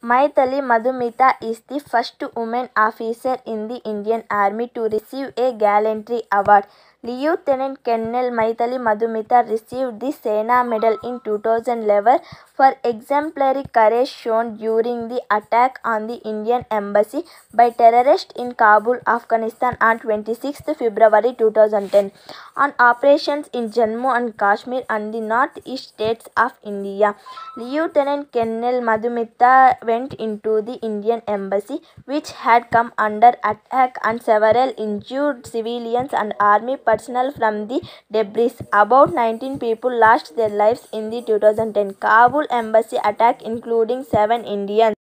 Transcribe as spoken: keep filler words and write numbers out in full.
Maithili Madhumita is the first woman officer in the Indian Army to receive a Gallantry Award. Lieutenant Colonel Maithili Madhumita received the Sena Medal in two thousand eleven for exemplary courage shown during the attack on the Indian Embassy by terrorists in Kabul, Afghanistan on twenty-sixth February two thousand ten, on operations in Jammu and Kashmir and the northeast states of India. Lieutenant Colonel Madhumita went into the Indian Embassy, which had come under attack, and several injured civilians and army personnel from the debris. About nineteen people lost their lives in the two thousand ten Kabul embassy attack, including seven Indians.